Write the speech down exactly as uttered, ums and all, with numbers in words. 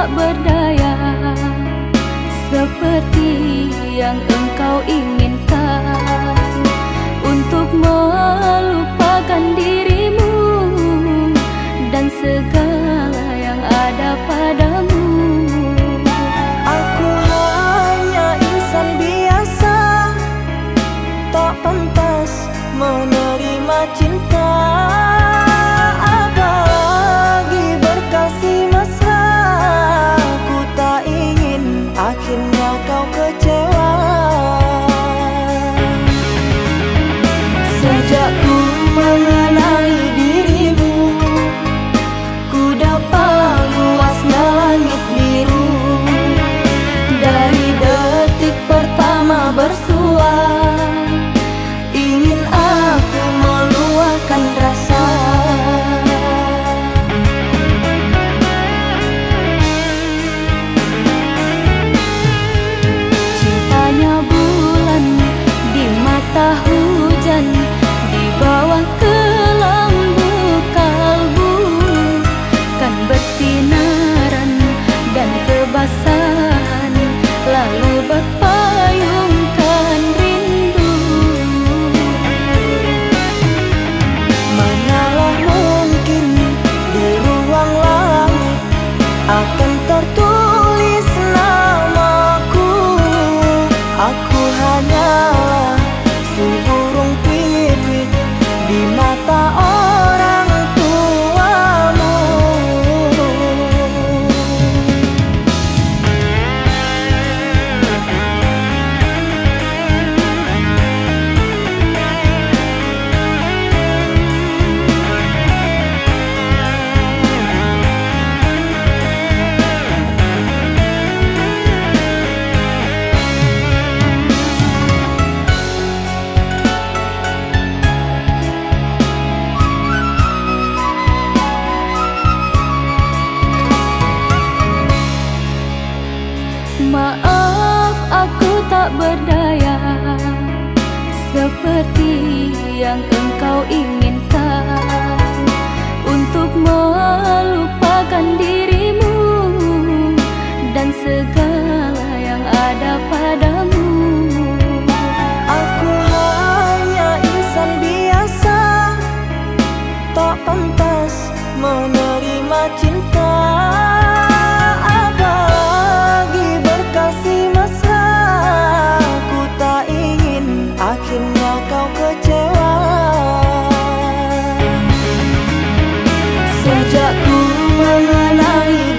tak berdaya seperti yang engkau inginkan, untuk melupakan dirimu dan segala yang ada padamu. Aku hanya insan biasa, tak pantas menerima cinta, apalagi berkasih mesra. Ku tak ingin akhirnya kau kecewa. Sejak ku mengenali dirimu, ku dapat luasnya langit biru. Dari detik pertama bersua, ingin aku meluahkan rasa. Cintanya bulan di mata hujan, di bawah kelambu kalbu, kan bersinaran dan kebasahan, lalu berpayungkan rindu. Manalah mungkin di ruang langit akan tertulis namaku. Aku hanyalah seburung pipit di mata orang tuamu. Maaf, aku tak berdaya seperti yang engkau inginkan, untuk melupakan dirimu dan segala yang ada padamu. Aku hanya insan biasa, tak pantas menerima cinta, apalagi berkasih mesra. Ku tak ingin akhirnya kau kecewa. Sejak ku mengenali